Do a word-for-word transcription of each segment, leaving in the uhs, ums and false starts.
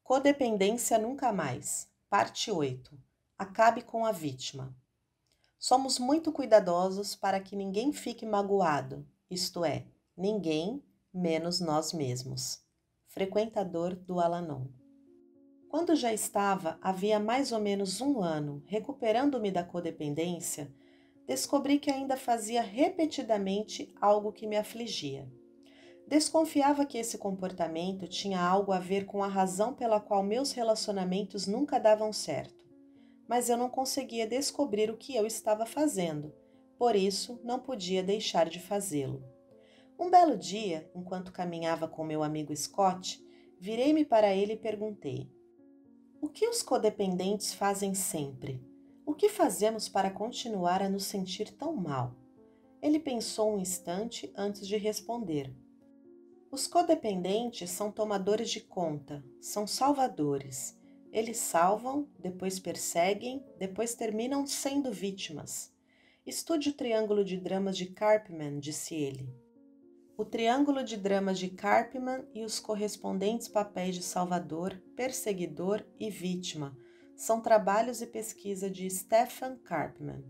Codependência nunca mais. Parte oito. Acabe com a vítima. Somos muito cuidadosos para que ninguém fique magoado, isto é, ninguém menos nós mesmos. Frequentador do Al-Anon. Quando já estava, havia mais ou menos um ano, recuperando-me da codependência, descobri que ainda fazia repetidamente algo que me afligia. Desconfiava que esse comportamento tinha algo a ver com a razão pela qual meus relacionamentos nunca davam certo, mas eu não conseguia descobrir o que eu estava fazendo, por isso não podia deixar de fazê-lo. Um belo dia, enquanto caminhava com meu amigo Scott, virei-me para ele e perguntei: o que os codependentes fazem sempre? O que fazemos para continuar a nos sentir tão mal? Ele pensou um instante antes de responder. Os codependentes são tomadores de conta, são salvadores. Eles salvam, depois perseguem, depois terminam sendo vítimas. Estude o triângulo de dramas de Karpman, disse ele. O triângulo de dramas de Karpman e os correspondentes papéis de salvador, perseguidor e vítima são trabalhos e pesquisa de Stefan Karpman.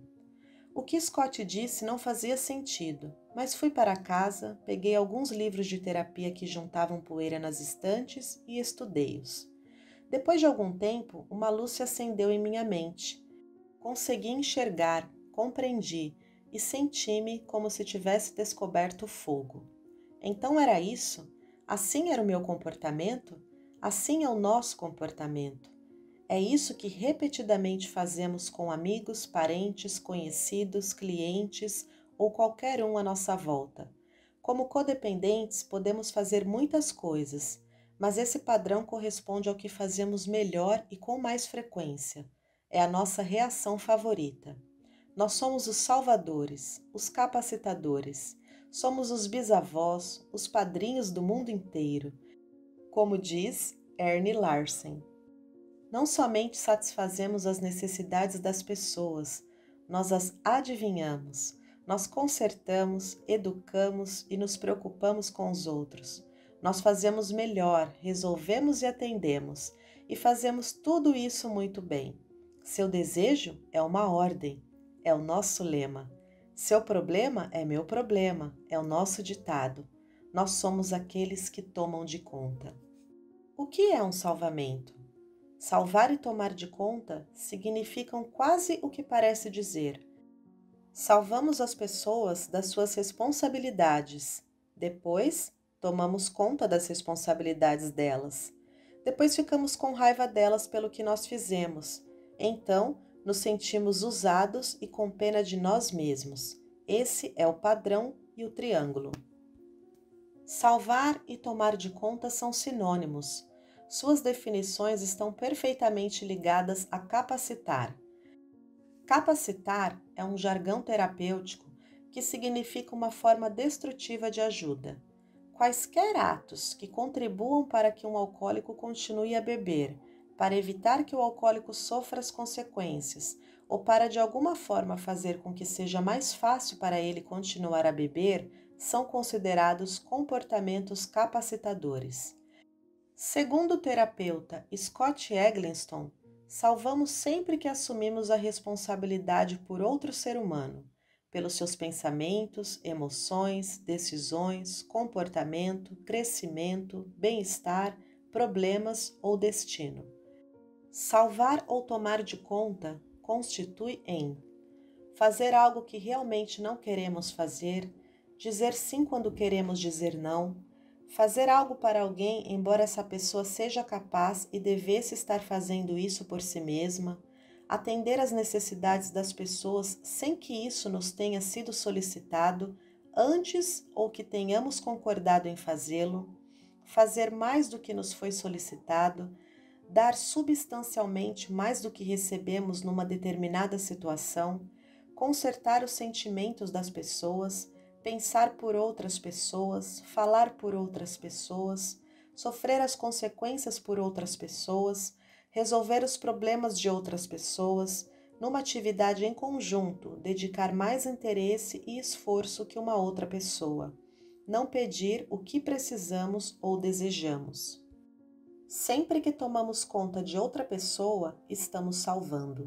O que Scott disse não fazia sentido, mas fui para casa, peguei alguns livros de terapia que juntavam poeira nas estantes e estudei-os. Depois de algum tempo, uma luz se acendeu em minha mente. Consegui enxergar, compreendi e senti-me como se tivesse descoberto o fogo. Então era isso? Assim era o meu comportamento? Assim é o nosso comportamento. É isso que repetidamente fazemos com amigos, parentes, conhecidos, clientes ou qualquer um à nossa volta. Como codependentes, podemos fazer muitas coisas, mas esse padrão corresponde ao que fazemos melhor e com mais frequência. É a nossa reação favorita. Nós somos os salvadores, os capacitadores, somos os bisavós, os padrinhos do mundo inteiro. Como diz Ernie Larsen. Não somente satisfazemos as necessidades das pessoas, nós as adivinhamos, nós consertamos, educamos e nos preocupamos com os outros. Nós fazemos melhor, resolvemos e atendemos, e fazemos tudo isso muito bem. Seu desejo é uma ordem, é o nosso lema. Seu problema é meu problema, é o nosso ditado. Nós somos aqueles que tomam de conta. O que é um salvamento? Salvar e tomar de conta significam quase o que parece dizer. Salvamos as pessoas das suas responsabilidades. Depois, tomamos conta das responsabilidades delas. Depois ficamos com raiva delas pelo que nós fizemos. Então, nos sentimos usados e com pena de nós mesmos. Esse é o padrão e o triângulo. Salvar e tomar de conta são sinônimos. Suas definições estão perfeitamente ligadas a capacitar. Capacitar é um jargão terapêutico que significa uma forma destrutiva de ajuda. Quaisquer atos que contribuam para que um alcoólico continue a beber, para evitar que o alcoólico sofra as consequências, ou para de alguma forma fazer com que seja mais fácil para ele continuar a beber, são considerados comportamentos capacitadores. Segundo o terapeuta Scott Eggleston, salvamos sempre que assumimos a responsabilidade por outro ser humano, pelos seus pensamentos, emoções, decisões, comportamento, crescimento, bem-estar, problemas ou destino. Salvar ou tomar de conta constitui em fazer algo que realmente não queremos fazer, dizer sim quando queremos dizer não, fazer algo para alguém embora essa pessoa seja capaz e devesse estar fazendo isso por si mesma, atender às necessidades das pessoas sem que isso nos tenha sido solicitado antes ou que tenhamos concordado em fazê-lo, fazer mais do que nos foi solicitado, dar substancialmente mais do que recebemos numa determinada situação, consertar os sentimentos das pessoas, pensar por outras pessoas, falar por outras pessoas, sofrer as consequências por outras pessoas, resolver os problemas de outras pessoas, numa atividade em conjunto, dedicar mais interesse e esforço que uma outra pessoa. Não pedir o que precisamos ou desejamos. Sempre que tomamos conta de outra pessoa, estamos salvando.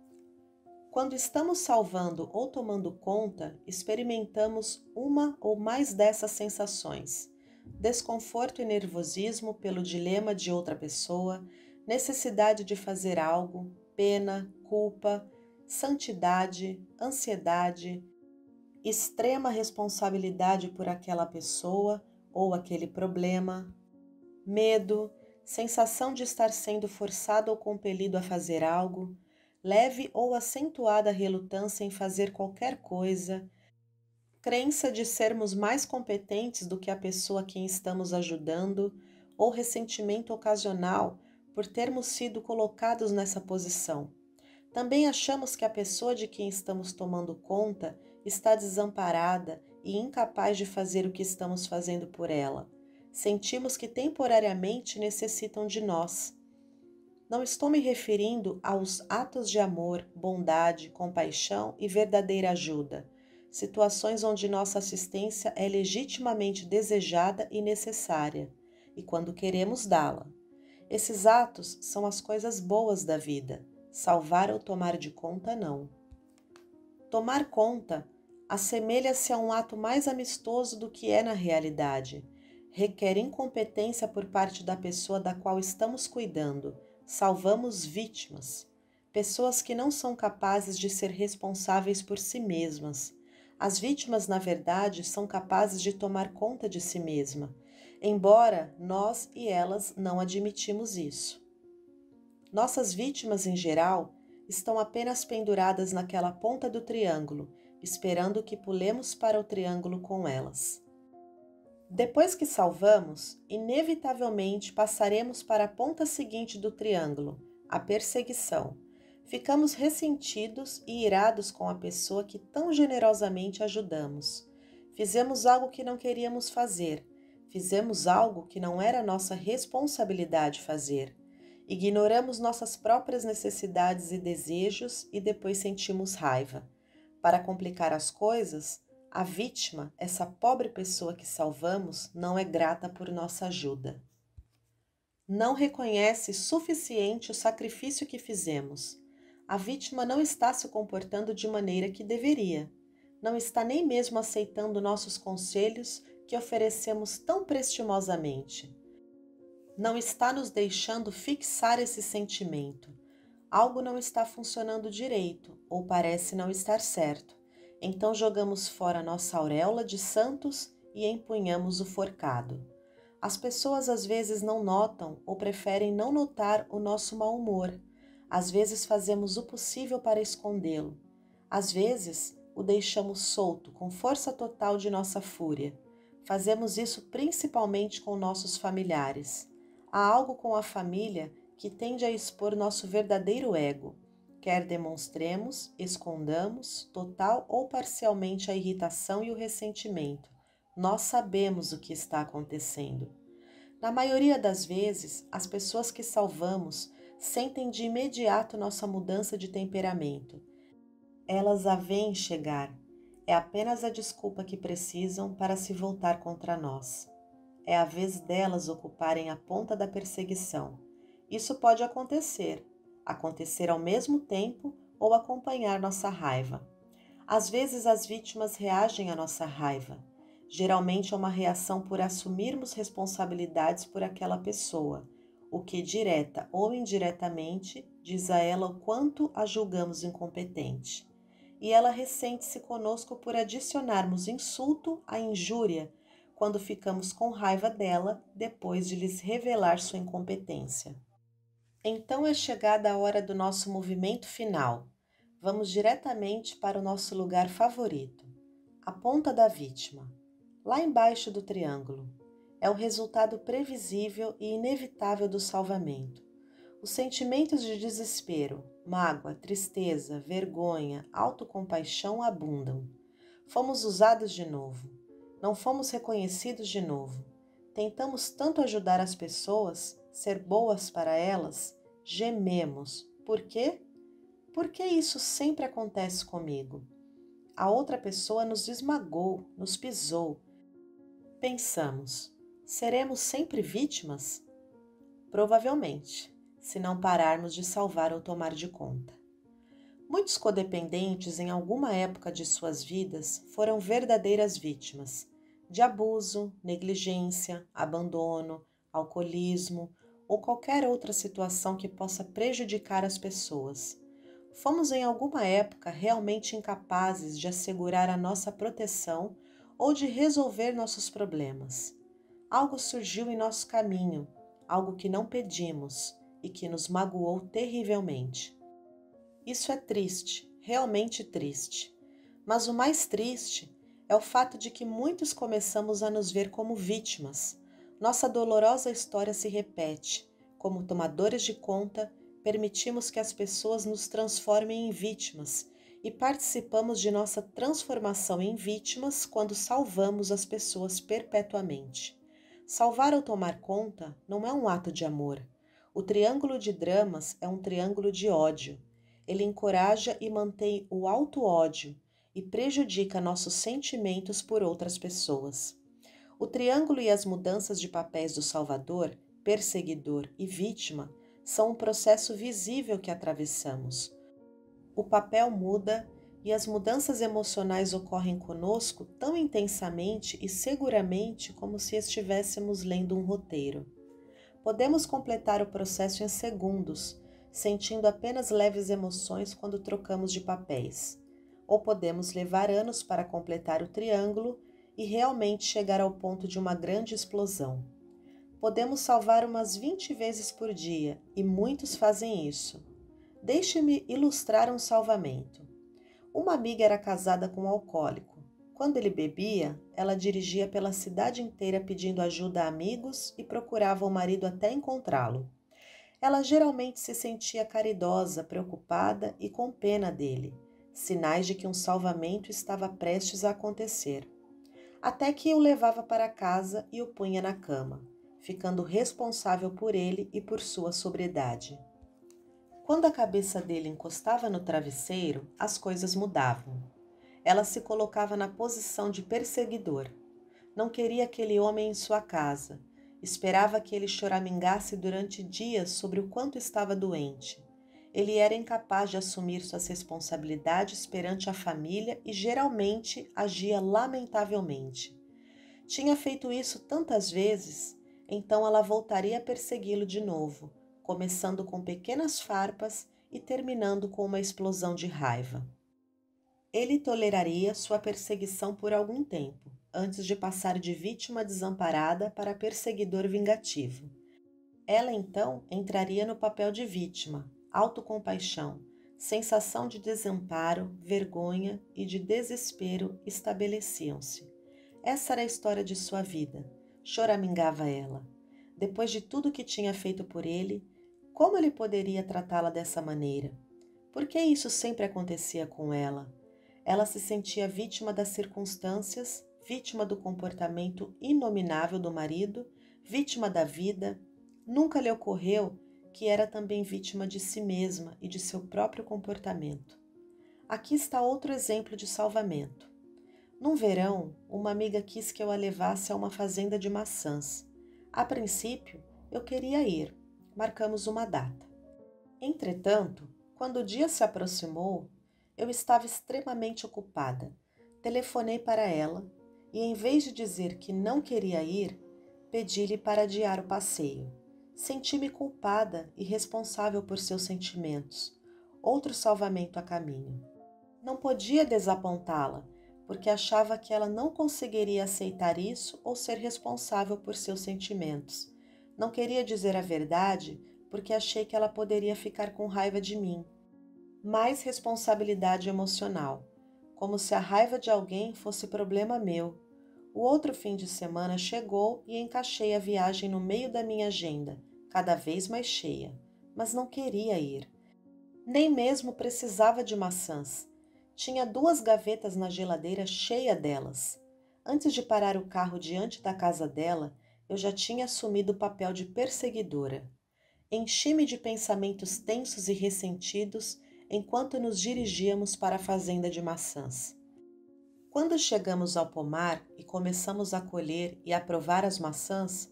Quando estamos salvando ou tomando conta, experimentamos uma ou mais dessas sensações: desconforto e nervosismo pelo dilema de outra pessoa, necessidade de fazer algo, pena, culpa, santidade, ansiedade, extrema responsabilidade por aquela pessoa ou aquele problema, medo, sensação de estar sendo forçado ou compelido a fazer algo, leve ou acentuada relutância em fazer qualquer coisa, crença de sermos mais competentes do que a pessoa a quem estamos ajudando, ou ressentimento ocasional por termos sido colocados nessa posição. Também achamos que a pessoa de quem estamos tomando conta está desamparada e incapaz de fazer o que estamos fazendo por ela. Sentimos que temporariamente necessitam de nós. Não estou me referindo aos atos de amor, bondade, compaixão e verdadeira ajuda, situações onde nossa assistência é legitimamente desejada e necessária, e quando queremos dá-la. Esses atos são as coisas boas da vida, salvar ou tomar de conta não. Tomar conta assemelha-se a um ato mais amistoso do que é na realidade. Requer incompetência por parte da pessoa da qual estamos cuidando. Salvamos vítimas, pessoas que não são capazes de ser responsáveis por si mesmas. As vítimas, na verdade, são capazes de tomar conta de si mesma, embora nós e elas não admitimos isso. Nossas vítimas, em geral, estão apenas penduradas naquela ponta do triângulo, esperando que pulemos para o triângulo com elas. Depois que salvamos, inevitavelmente passaremos para a ponta seguinte do triângulo, a perseguição. Ficamos ressentidos e irados com a pessoa que tão generosamente ajudamos. Fizemos algo que não queríamos fazer. Fizemos algo que não era nossa responsabilidade fazer. Ignoramos nossas próprias necessidades e desejos e depois sentimos raiva. Para complicar as coisas, a vítima, essa pobre pessoa que salvamos, não é grata por nossa ajuda. Não reconhece suficiente o sacrifício que fizemos. A vítima não está se comportando de maneira que deveria. Não está nem mesmo aceitando nossos conselhos que oferecemos tão prestimosamente. Não está nos deixando fixar esse sentimento. Algo não está funcionando direito ou parece não estar certo. Então jogamos fora nossa auréola de santos e empunhamos o forcado. As pessoas às vezes não notam ou preferem não notar o nosso mau humor. Às vezes fazemos o possível para escondê-lo. Às vezes o deixamos solto com força total de nossa fúria. Fazemos isso principalmente com nossos familiares. Há algo com a família que tende a expor nosso verdadeiro ego. Quer demonstremos, escondamos, total ou parcialmente a irritação e o ressentimento. Nós sabemos o que está acontecendo. Na maioria das vezes, as pessoas que salvamos sentem de imediato nossa mudança de temperamento. Elas a veem chegar. É apenas a desculpa que precisam para se voltar contra nós. É a vez delas ocuparem a ponta da perseguição. Isso pode acontecer. Acontecer ao mesmo tempo ou acompanhar nossa raiva. Às vezes as vítimas reagem à nossa raiva. Geralmente é uma reação por assumirmos responsabilidades por aquela pessoa, o que direta ou indiretamente diz a ela o quanto a julgamos incompetente. E ela ressente-se conosco por adicionarmos insulto à injúria quando ficamos com raiva dela depois de lhes revelar sua incompetência. Então é chegada a hora do nosso movimento final. Vamos diretamente para o nosso lugar favorito, a ponta da vítima, lá embaixo do triângulo. É o resultado previsível e inevitável do salvamento. Os sentimentos de desespero, mágoa, tristeza, vergonha, autocompaixão abundam. Fomos usados de novo. Não fomos reconhecidos de novo. Tentamos tanto ajudar as pessoas, ser boas para elas, gememos. Por quê? Por que isso sempre acontece comigo? A outra pessoa nos esmagou, nos pisou. Pensamos, seremos sempre vítimas? Provavelmente, se não pararmos de salvar ou tomar de conta. Muitos codependentes, em alguma época de suas vidas, foram verdadeiras vítimas de abuso, negligência, abandono, alcoolismo ou qualquer outra situação que possa prejudicar as pessoas. Fomos em alguma época realmente incapazes de assegurar a nossa proteção ou de resolver nossos problemas. Algo surgiu em nosso caminho, algo que não pedimos e que nos magoou terrivelmente. Isso é triste, realmente triste. Mas o mais triste é o fato de que muitos começamos a nos ver como vítimas. Nossa dolorosa história se repete. Como tomadores de conta, permitimos que as pessoas nos transformem em vítimas e participamos de nossa transformação em vítimas quando salvamos as pessoas perpetuamente. Salvar ou tomar conta não é um ato de amor. O triângulo de dramas é um triângulo de ódio. Ele encoraja e mantém o auto-ódio e prejudica nossos sentimentos por outras pessoas. O triângulo e as mudanças de papéis do salvador, perseguidor e vítima são um processo visível que atravessamos. O papel muda e as mudanças emocionais ocorrem conosco tão intensamente e seguramente como se estivéssemos lendo um roteiro. Podemos completar o processo em segundos, sentindo apenas leves emoções quando trocamos de papéis. Ou podemos levar anos para completar o triângulo e realmente chegar ao ponto de uma grande explosão. Podemos salvar umas vinte vezes por dia e muitos fazem isso. Deixe-me ilustrar um salvamento. Uma amiga era casada com um alcoólico. Quando ele bebia, ela dirigia pela cidade inteira pedindo ajuda a amigos e procurava o marido até encontrá-lo. Ela geralmente se sentia caridosa, preocupada e com pena dele, sinais de que um salvamento estava prestes a acontecer. Até que o levava para casa e o punha na cama, ficando responsável por ele e por sua sobriedade. Quando a cabeça dele encostava no travesseiro, as coisas mudavam. Ela se colocava na posição de perseguidor. Não queria aquele homem em sua casa. Esperava que ele choramingasse durante dias sobre o quanto estava doente. Ele era incapaz de assumir suas responsabilidades perante a família e geralmente agia lamentavelmente. Tinha feito isso tantas vezes, então ela voltaria a persegui-lo de novo, começando com pequenas farpas e terminando com uma explosão de raiva. Ele toleraria sua perseguição por algum tempo, antes de passar de vítima desamparada para perseguidor vingativo. Ela então entraria no papel de vítima, autocompaixão, sensação de desamparo, vergonha e de desespero estabeleciam-se. Essa era a história de sua vida, choramingava ela. Depois de tudo que tinha feito por ele, como ele poderia tratá-la dessa maneira? Por que isso sempre acontecia com ela? Ela se sentia vítima das circunstâncias, vítima do comportamento inominável do marido, vítima da vida. Nunca lhe ocorreu que era também vítima de si mesma e de seu próprio comportamento. Aqui está outro exemplo de salvamento. Num verão, uma amiga quis que eu a levasse a uma fazenda de maçãs. A princípio, eu queria ir. Marcamos uma data. Entretanto, quando o dia se aproximou, eu estava extremamente ocupada. Telefonei para ela e, em vez de dizer que não queria ir, pedi-lhe para adiar o passeio. Senti-me culpada e responsável por seus sentimentos. Outro salvamento a caminho. Não podia desapontá-la, porque achava que ela não conseguiria aceitar isso ou ser responsável por seus sentimentos. Não queria dizer a verdade, porque achei que ela poderia ficar com raiva de mim. Mais responsabilidade emocional, como se a raiva de alguém fosse problema meu. O outro fim de semana chegou e encaixei a viagem no meio da minha agenda, cada vez mais cheia, mas não queria ir. Nem mesmo precisava de maçãs. Tinha duas gavetas na geladeira cheia delas. Antes de parar o carro diante da casa dela, eu já tinha assumido o papel de perseguidora. Enchi-me de pensamentos tensos e ressentidos enquanto nos dirigíamos para a fazenda de maçãs. Quando chegamos ao pomar e começamos a colher e a provar as maçãs,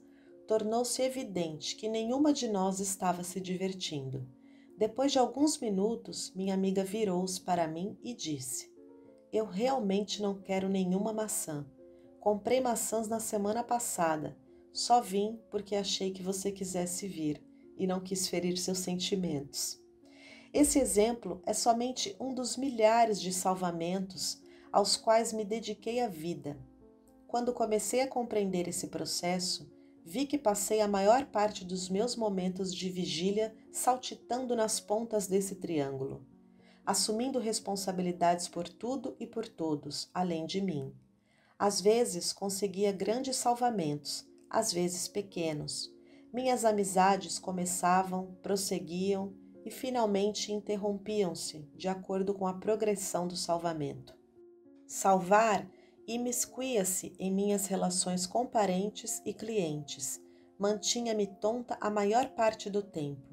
tornou-se evidente que nenhuma de nós estava se divertindo. Depois de alguns minutos, minha amiga virou-se para mim e disse: Eu realmente não quero nenhuma maçã. Comprei maçãs na semana passada. Só vim porque achei que você quisesse vir e não quis ferir seus sentimentos. Esse exemplo é somente um dos milhares de salvamentos aos quais me dediquei a vida. Quando comecei a compreender esse processo, vi que passei a maior parte dos meus momentos de vigília saltitando nas pontas desse triângulo, assumindo responsabilidades por tudo e por todos, além de mim. Às vezes conseguia grandes salvamentos, às vezes pequenos. Minhas amizades começavam, prosseguiam e finalmente interrompiam-se de acordo com a progressão do salvamento. Salvar imiscuía-se em minhas relações com parentes e clientes, mantinha-me tonta a maior parte do tempo.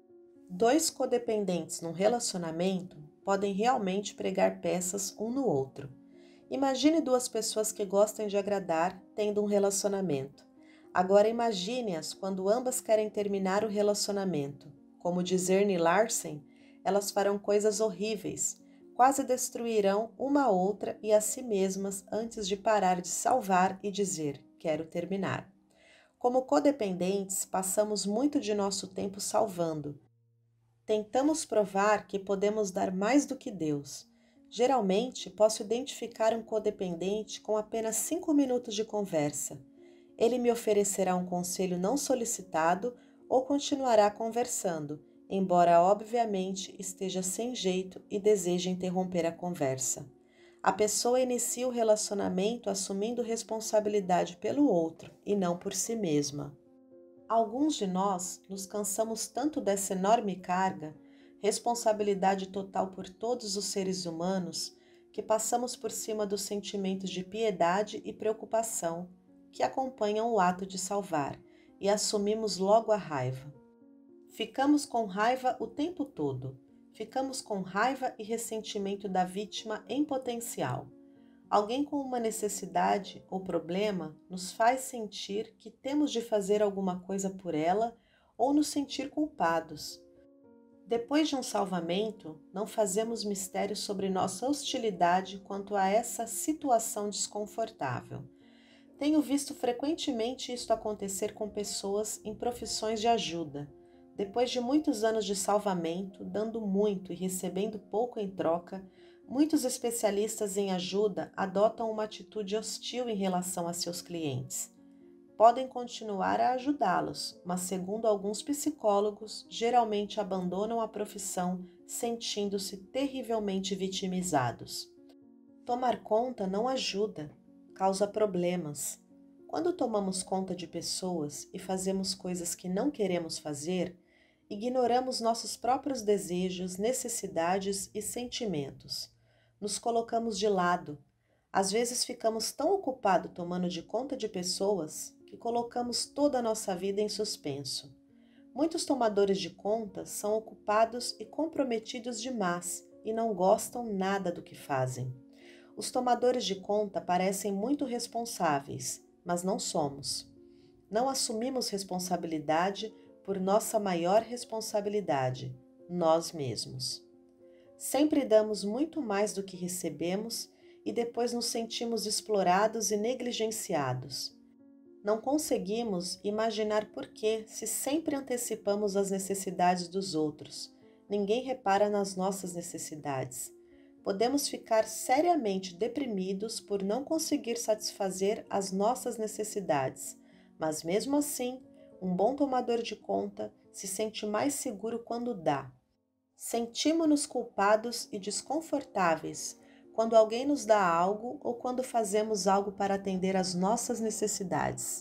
Dois codependentes num relacionamento podem realmente pregar peças um no outro. Imagine duas pessoas que gostam de agradar tendo um relacionamento. Agora imagine-as quando ambas querem terminar o relacionamento. Como diz Ernie Larsen, elas farão coisas horríveis, quase destruirão uma a outra e a si mesmas antes de parar de salvar e dizer, quero terminar. Como codependentes, passamos muito de nosso tempo salvando. Tentamos provar que podemos dar mais do que Deus. Geralmente, posso identificar um codependente com apenas cinco minutos de conversa. Ele me oferecerá um conselho não solicitado ou continuará conversando, embora obviamente esteja sem jeito e deseje interromper a conversa. A pessoa inicia o relacionamento assumindo responsabilidade pelo outro e não por si mesma. Alguns de nós nos cansamos tanto dessa enorme carga, responsabilidade total por todos os seres humanos, que passamos por cima dos sentimentos de piedade e preocupação que acompanham o ato de salvar e assumimos logo a raiva. Ficamos com raiva o tempo todo. Ficamos com raiva e ressentimento da vítima em potencial. Alguém com uma necessidade ou problema nos faz sentir que temos de fazer alguma coisa por ela ou nos sentir culpados. Depois de um salvamento, não fazemos mistério sobre nossa hostilidade quanto a essa situação desconfortável. Tenho visto frequentemente isto acontecer com pessoas em profissões de ajuda. Depois de muitos anos de salvamento, dando muito e recebendo pouco em troca, muitos especialistas em ajuda adotam uma atitude hostil em relação a seus clientes. Podem continuar a ajudá-los, mas, segundo alguns psicólogos, geralmente abandonam a profissão sentindo-se terrivelmente vitimizados. Tomar conta não ajuda, causa problemas. Quando tomamos conta de pessoas e fazemos coisas que não queremos fazer, ignoramos nossos próprios desejos, necessidades e sentimentos. Nos colocamos de lado. Às vezes ficamos tão ocupados tomando de conta de pessoas que colocamos toda a nossa vida em suspenso. Muitos tomadores de conta são ocupados e comprometidos demais e não gostam nada do que fazem. Os tomadores de conta parecem muito responsáveis, mas não somos. Não assumimos responsabilidade por nossa maior responsabilidade, nós mesmos. Sempre damos muito mais do que recebemos e depois nos sentimos explorados e negligenciados. Não conseguimos imaginar por que, se sempre antecipamos as necessidades dos outros, ninguém repara nas nossas necessidades. Podemos ficar seriamente deprimidos por não conseguir satisfazer as nossas necessidades, mas mesmo assim, um bom tomador de conta se sente mais seguro quando dá. Sentimos-nos culpados e desconfortáveis quando alguém nos dá algo ou quando fazemos algo para atender às nossas necessidades.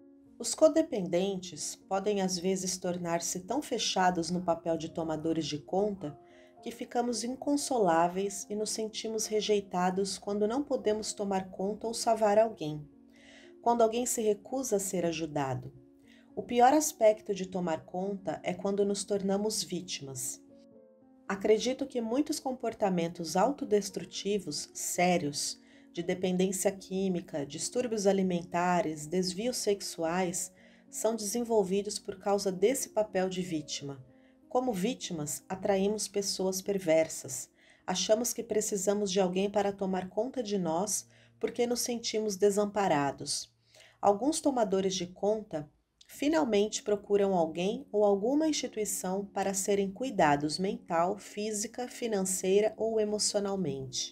Os codependentes podem às vezes tornar-se tão fechados no papel de tomadores de conta que ficamos inconsoláveis e nos sentimos rejeitados quando não podemos tomar conta ou salvar alguém, quando alguém se recusa a ser ajudado. O pior aspecto de tomar conta é quando nos tornamos vítimas. Acredito que muitos comportamentos autodestrutivos sérios, de dependência química, distúrbios alimentares, desvios sexuais, são desenvolvidos por causa desse papel de vítima. Como vítimas, atraímos pessoas perversas. Achamos que precisamos de alguém para tomar conta de nós porque nos sentimos desamparados. Alguns tomadores de conta finalmente procuram alguém ou alguma instituição para serem cuidados mental, física, financeira ou emocionalmente.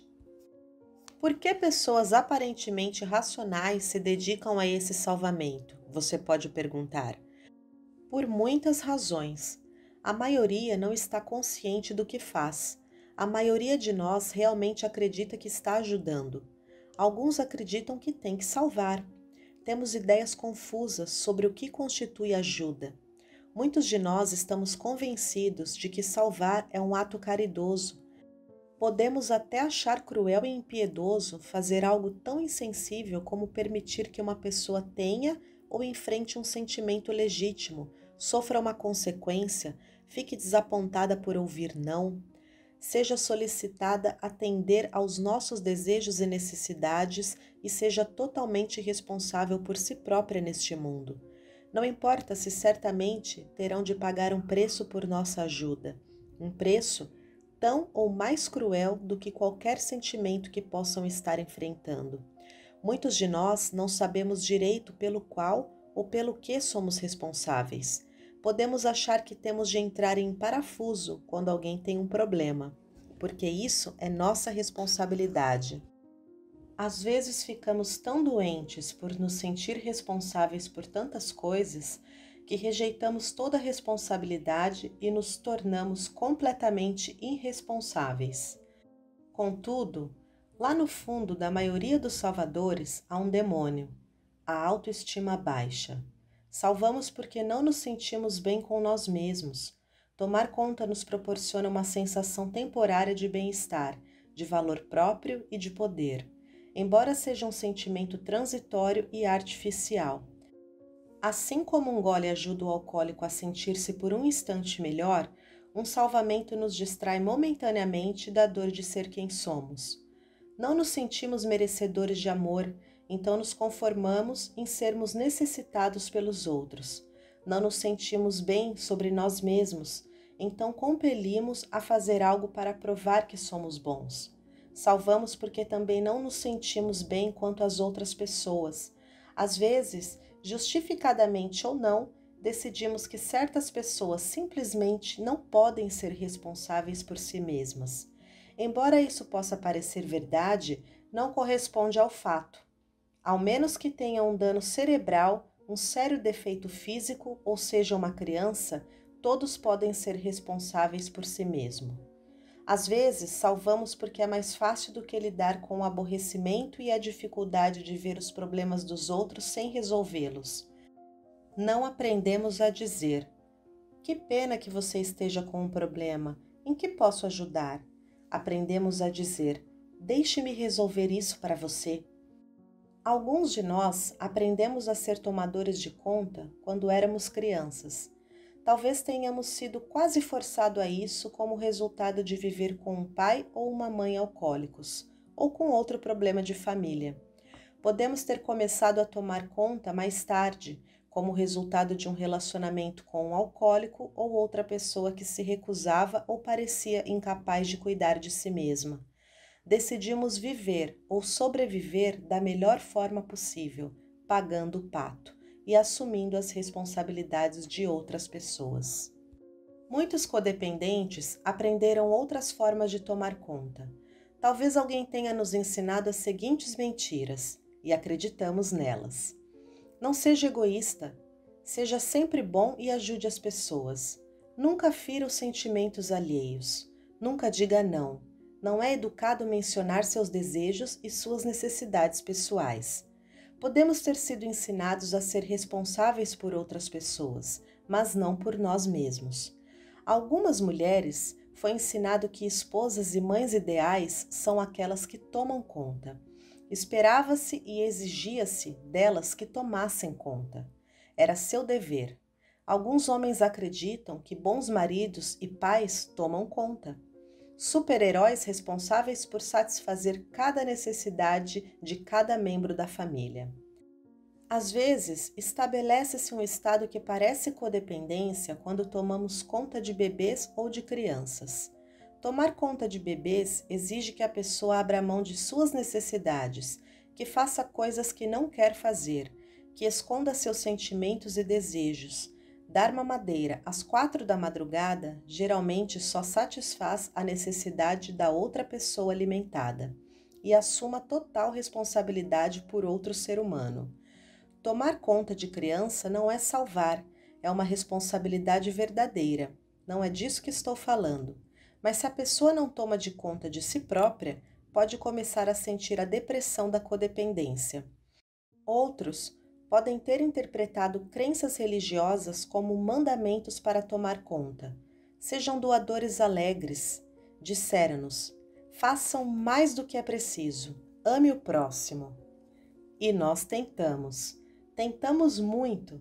Por que pessoas aparentemente racionais se dedicam a esse salvamento? Você pode perguntar. Por muitas razões. A maioria não está consciente do que faz. A maioria de nós realmente acredita que está ajudando. Alguns acreditam que tem que salvar. Temos ideias confusas sobre o que constitui ajuda. Muitos de nós estamos convencidos de que salvar é um ato caridoso. Podemos até achar cruel e impiedoso fazer algo tão insensível como permitir que uma pessoa tenha ou enfrente um sentimento legítimo, sofra uma consequência, fique desapontada por ouvir não, seja solicitada atender aos nossos desejos e necessidades e seja totalmente responsável por si própria neste mundo. Não importa se certamente terão de pagar um preço por nossa ajuda, um preço tão ou mais cruel do que qualquer sentimento que possam estar enfrentando. Muitos de nós não sabemos direito pelo qual ou pelo que somos responsáveis. Podemos achar que temos de entrar em parafuso quando alguém tem um problema, porque isso é nossa responsabilidade. Às vezes ficamos tão doentes por nos sentir responsáveis por tantas coisas que rejeitamos toda a responsabilidade e nos tornamos completamente irresponsáveis. Contudo, lá no fundo da maioria dos salvadores há um demônio, a autoestima baixa. Salvamos porque não nos sentimos bem com nós mesmos. Tomar conta nos proporciona uma sensação temporária de bem-estar, de valor próprio e de poder, embora seja um sentimento transitório e artificial. Assim como um gole ajuda o alcoólico a sentir-se por um instante melhor, um salvamento nos distrai momentaneamente da dor de ser quem somos. Não nos sentimos merecedores de amor, então nos conformamos em sermos necessitados pelos outros. Não nos sentimos bem sobre nós mesmos, então compelimos a fazer algo para provar que somos bons. Salvamos porque também não nos sentimos bem quanto às outras pessoas. Às vezes, justificadamente ou não, decidimos que certas pessoas simplesmente não podem ser responsáveis por si mesmas. Embora isso possa parecer verdade, não corresponde ao fato. Ao menos que tenha um dano cerebral, um sério defeito físico ou seja uma criança, todos podem ser responsáveis por si mesmo. Às vezes, salvamos porque é mais fácil do que lidar com o aborrecimento e a dificuldade de ver os problemas dos outros sem resolvê-los. Não aprendemos a dizer: que pena que você esteja com um problema, em que posso ajudar? Aprendemos a dizer: deixe-me resolver isso para você. Alguns de nós aprendemos a ser tomadores de conta quando éramos crianças. Talvez tenhamos sido quase forçados a isso como resultado de viver com um pai ou uma mãe alcoólicos, ou com outro problema de família. Podemos ter começado a tomar conta mais tarde, como resultado de um relacionamento com um alcoólico ou outra pessoa que se recusava ou parecia incapaz de cuidar de si mesma. Decidimos viver ou sobreviver da melhor forma possível, pagando o pato e assumindo as responsabilidades de outras pessoas. Muitos codependentes aprenderam outras formas de tomar conta. Talvez alguém tenha nos ensinado as seguintes mentiras e acreditamos nelas. Não seja egoísta. Seja sempre bom e ajude as pessoas. Nunca fira os sentimentos alheios. Nunca diga não. Não é educado mencionar seus desejos e suas necessidades pessoais. Podemos ter sido ensinados a ser responsáveis por outras pessoas, mas não por nós mesmos. A algumas mulheres foi ensinado que esposas e mães ideais são aquelas que tomam conta. Esperava-se e exigia-se delas que tomassem conta. Era seu dever. Alguns homens acreditam que bons maridos e pais tomam conta. Super-heróis responsáveis por satisfazer cada necessidade de cada membro da família. Às vezes, estabelece-se um estado que parece codependência quando tomamos conta de bebês ou de crianças. Tomar conta de bebês exige que a pessoa abra mão de suas necessidades, que faça coisas que não quer fazer, que esconda seus sentimentos e desejos. Dar mamadeira às quatro da madrugada geralmente só satisfaz a necessidade da outra pessoa alimentada e assuma total responsabilidade por outro ser humano. Tomar conta de criança não é salvar, é uma responsabilidade verdadeira. Não é disso que estou falando. Mas se a pessoa não toma de conta de si própria, pode começar a sentir a depressão da codependência. Outros podem ter interpretado crenças religiosas como mandamentos para tomar conta. Sejam doadores alegres. Disseram-nos: façam mais do que é preciso, ame o próximo. E nós tentamos. Tentamos muito.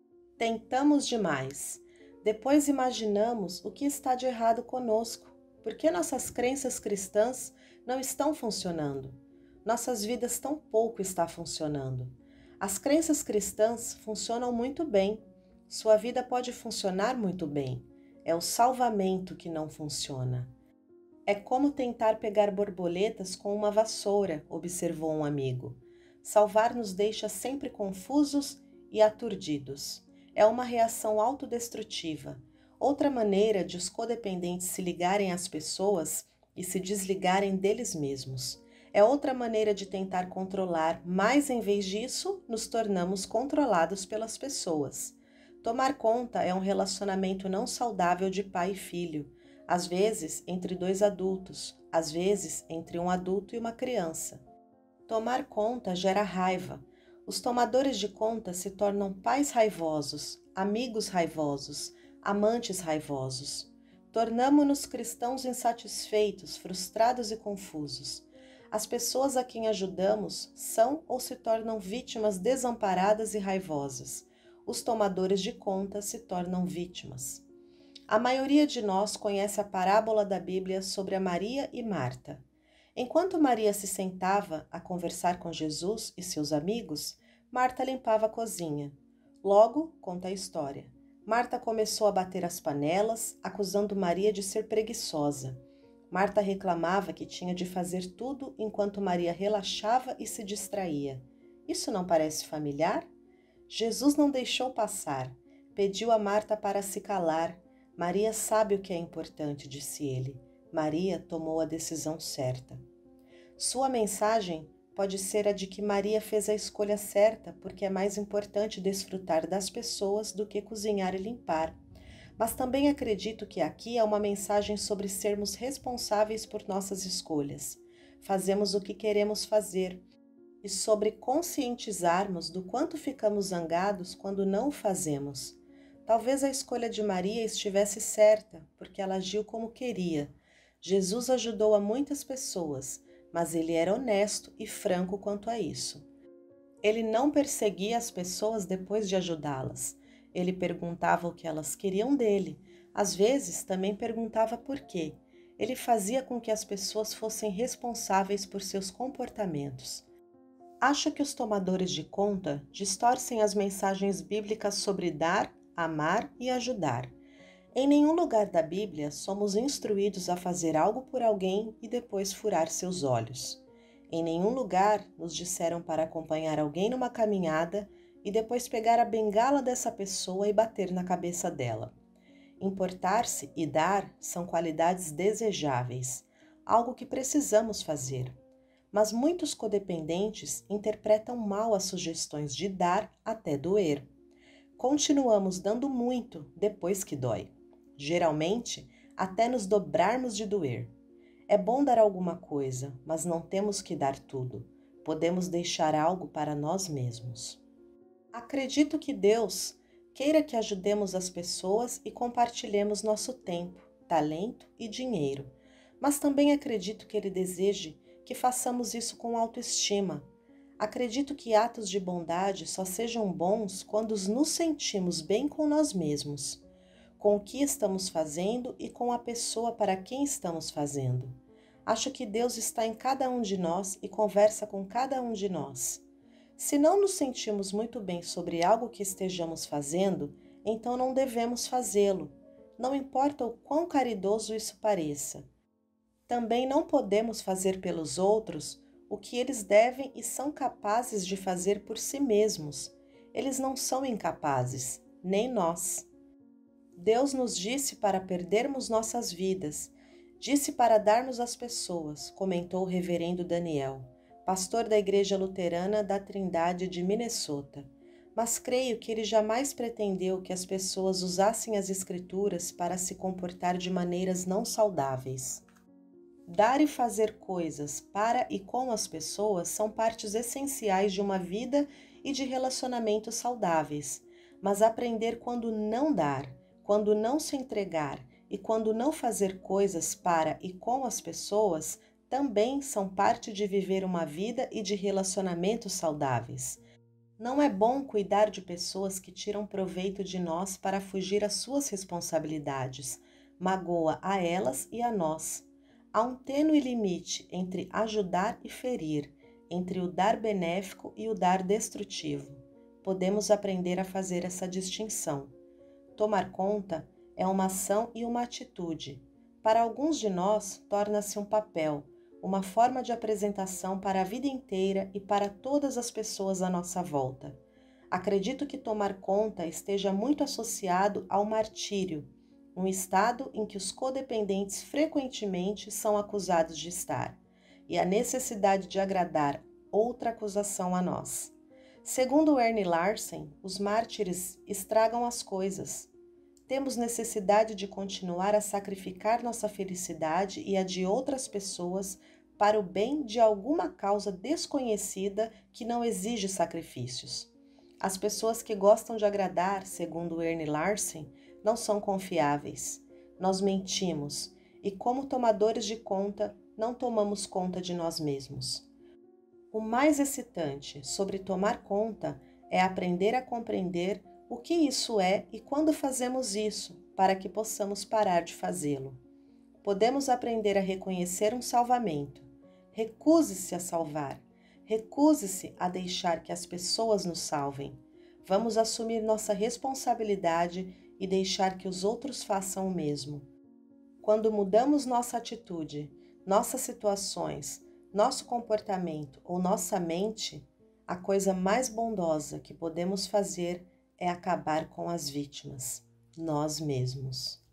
Tentamos demais. Depois imaginamos o que está de errado conosco. Por que nossas crenças cristãs não estão funcionando? Nossas vidas tão pouco estão funcionando. As crenças cristãs funcionam muito bem. Sua vida pode funcionar muito bem. É o salvamento que não funciona. É como tentar pegar borboletas com uma vassoura, observou um amigo. Salvar nos deixa sempre confusos e aturdidos. É uma reação autodestrutiva. Outra maneira de os codependentes se ligarem às pessoas e se desligarem deles mesmos. É outra maneira de tentar controlar, mas em vez disso, nos tornamos controlados pelas pessoas. Tomar conta é um relacionamento não saudável de pai e filho, às vezes entre dois adultos, às vezes entre um adulto e uma criança. Tomar conta gera raiva. Os tomadores de conta se tornam pais raivosos, amigos raivosos, amantes raivosos. Tornamo-nos cristãos insatisfeitos, frustrados e confusos. As pessoas a quem ajudamos são ou se tornam vítimas desamparadas e raivosas. Os tomadores de conta se tornam vítimas. A maioria de nós conhece a parábola da Bíblia sobre a Maria e Marta. Enquanto Maria se sentava a conversar com Jesus e seus amigos, Marta limpava a cozinha. Logo, conta a história, Marta começou a bater as panelas, acusando Maria de ser preguiçosa. Marta reclamava que tinha de fazer tudo enquanto Maria relaxava e se distraía. Isso não parece familiar? Jesus não deixou passar. Pediu a Marta para se calar. Maria sabe o que é importante, disse ele. Maria tomou a decisão certa. Sua mensagem pode ser a de que Maria fez a escolha certa porque é mais importante desfrutar das pessoas do que cozinhar e limpar. Mas também acredito que aqui é uma mensagem sobre sermos responsáveis por nossas escolhas. Fazemos o que queremos fazer e sobre conscientizarmos do quanto ficamos zangados quando não o fazemos. Talvez a escolha de Maria estivesse certa, porque ela agiu como queria. Jesus ajudou a muitas pessoas, mas ele era honesto e franco quanto a isso. Ele não perseguia as pessoas depois de ajudá-las. Ele perguntava o que elas queriam dele. Às vezes, também perguntava por quê. Ele fazia com que as pessoas fossem responsáveis por seus comportamentos. Acho que os tomadores de conta distorcem as mensagens bíblicas sobre dar, amar e ajudar. Em nenhum lugar da Bíblia somos instruídos a fazer algo por alguém e depois furar seus olhos. Em nenhum lugar nos disseram para acompanhar alguém numa caminhada e depois pegar a bengala dessa pessoa e bater na cabeça dela. Importar-se e dar são qualidades desejáveis, algo que precisamos fazer. Mas muitos codependentes interpretam mal as sugestões de dar até doer. Continuamos dando muito depois que dói. Geralmente, até nos dobrarmos de doer. É bom dar alguma coisa, mas não temos que dar tudo. Podemos deixar algo para nós mesmos. Acredito que Deus queira que ajudemos as pessoas e compartilhemos nosso tempo, talento e dinheiro. Mas também acredito que Ele deseje que façamos isso com autoestima. Acredito que atos de bondade só sejam bons quando nos sentimos bem com nós mesmos, com o que estamos fazendo e com a pessoa para quem estamos fazendo. Acho que Deus está em cada um de nós e conversa com cada um de nós. Se não nos sentimos muito bem sobre algo que estejamos fazendo, então não devemos fazê-lo, não importa o quão caridoso isso pareça. Também não podemos fazer pelos outros o que eles devem e são capazes de fazer por si mesmos. Eles não são incapazes, nem nós. Deus nos disse para perdermos nossas vidas, disse para darmos às pessoas, comentou o reverendo Daniel, pastor da Igreja Luterana da Trindade de Minnesota. Mas creio que ele jamais pretendeu que as pessoas usassem as Escrituras para se comportar de maneiras não saudáveis. Dar e fazer coisas para e com as pessoas são partes essenciais de uma vida e de relacionamentos saudáveis, mas aprender quando não dar, quando não se entregar e quando não fazer coisas para e com as pessoas também são parte de viver uma vida e de relacionamentos saudáveis. Não é bom cuidar de pessoas que tiram proveito de nós para fugir às suas responsabilidades, magoa a elas e a nós. Há um tênue limite entre ajudar e ferir, entre o dar benéfico e o dar destrutivo. Podemos aprender a fazer essa distinção. Tomar conta é uma ação e uma atitude. Para alguns de nós, torna-se um papel, uma forma de apresentação para a vida inteira e para todas as pessoas à nossa volta. Acredito que tomar conta esteja muito associado ao martírio, um estado em que os codependentes frequentemente são acusados de estar, e a necessidade de agradar outra acusação a nós. Segundo Ernie Larsen, os mártires estragam as coisas. Temos necessidade de continuar a sacrificar nossa felicidade e a de outras pessoas para o bem de alguma causa desconhecida que não exige sacrifícios. As pessoas que gostam de agradar, segundo Ernie Larsen, não são confiáveis. Nós mentimos e, como tomadores de conta, não tomamos conta de nós mesmos. O mais excitante sobre tomar conta é aprender a compreender o que isso é e quando fazemos isso, para que possamos parar de fazê-lo. Podemos aprender a reconhecer um salvamento. Recuse-se a salvar. Recuse-se a deixar que as pessoas nos salvem. Vamos assumir nossa responsabilidade e deixar que os outros façam o mesmo. Quando mudamos nossa atitude, nossas situações, nosso comportamento ou nossa mente, a coisa mais bondosa que podemos fazer é acabar com as vítimas, nós mesmos.